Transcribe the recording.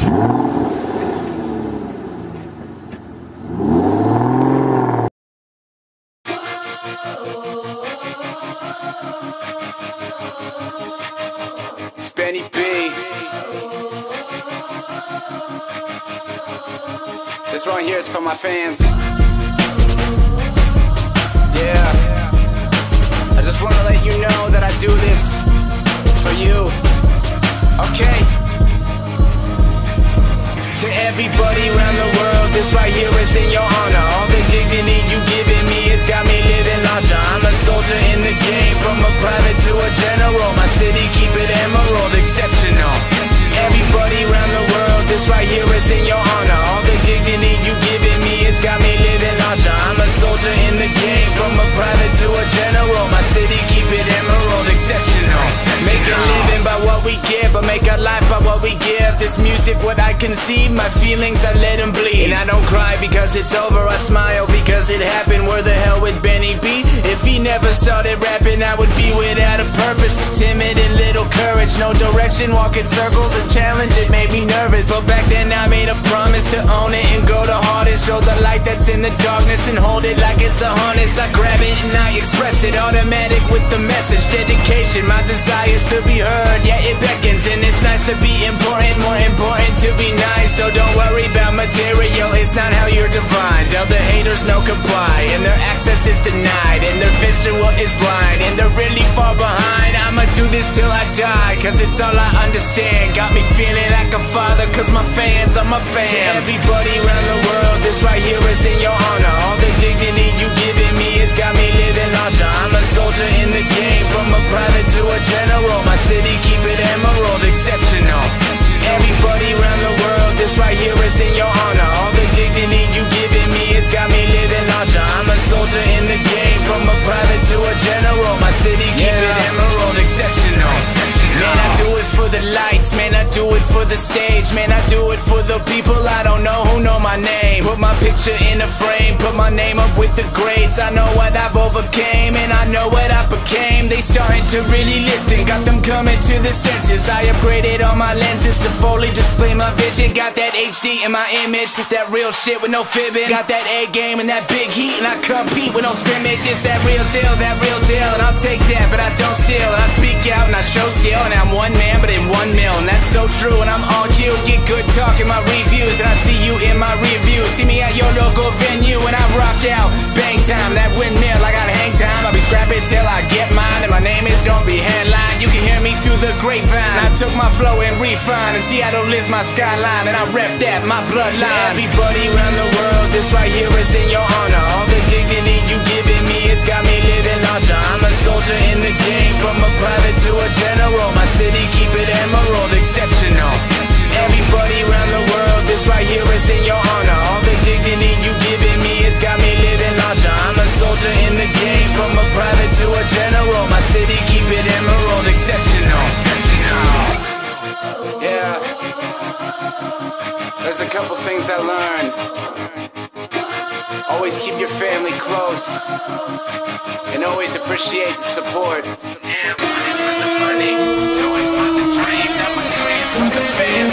It's Benny B. This one here is for my fans. Yeah, I just want to let you know that I do this for you. Okay. To everybody around the world, this right here is in your honor. All the dignity you giving me, it's got me living larger. I'm a soldier in the game, from a private to a general. My city, keep it emerald, exceptional. Everybody around the world, this right here is in your honor. All the dignity you giving me, it's got me living larger. I'm a soldier in the game, from a private to a general. My city, keep it emerald, exceptional. Make a living by what we give, but make a life by what we give. This music, what I conceive, my feelings, I let them bleed. And I don't cry because it's over, I smile because it happened. Where the hell would Benny be? If he never started rapping, I would be without a purpose. Timid and little courage, no direction, walking circles. A challenge, it made me nervous, but back then I made a promise to own it and go the hardest. Show the light that's in the darkness and hold it like it's a harness. I grab it and I express it, automatic with the message. Dedication, my desire to be heard, yeah, it beckons. And it's nice to be important, more important to be nice. So don't worry about material, it's not how you're defined. Tell the haters no comply, and their access is denied, and their visual is blind, and they're really far behind. I'ma do this till I die, cause it's all I understand. Got me feeling like a father, cause my fans are my fam. To everybody around the world, this right here is in your honor. All the dignity you giving me, it's got me living larger. I'm a soldier in the game, from a private to a general. My city, keep it emerald, exceptional. Everybody around the world, this right here is in your honor. All the dignity you giving me, it's got me living larger. I'm a soldier in the game, from a private to a general. My city, keep it emerald, exceptional. Man, I do it for the lights, man, I do it for the stage. Man, I do it for the people I don't know who know my name. Put my picture in a frame, put my name up with the greats. I know what I've overcame, and I know what I became. They starting to really listen, got them coming to the senses. I upgraded all my lenses to fully display my vision. Got that HD in my image, that real shit with no fibbing. Got that A game and that big heat, and I compete with no scrimmage. It's that real deal, and I'll take that, but I don't steal. And I speak out and I show skill, and I'm one man but in 1 mil, and that's so true. And I'm on cue, get good talk in my reviews, and I see you in my review. See me at your local venue, and I rock out, bang time, that windmill, I got hang time. I'll be scrapping till I get mine, and my name is gonna be headline. You can hear me through the grapevine. I took my flow and refined, and Seattle is my skyline, and I rep that, my bloodline. To everybody around the world, this right here is in your honor. All the dignity you giving me, it's got me living larger. I'm a soldier in the game, from a private to a general. My city, keep it emerald, exceptional. Everybody around the world, this right here is in your honor. All the dignity you giving me, it's got me living larger. I'm a soldier in the game, from a private to a general. My city, keep it emerald, exceptional. Yeah, there's a couple things I learned. Always keep your family close, and always appreciate the support. Yeah, one is for the money, two is for the dream, number three is for the fans.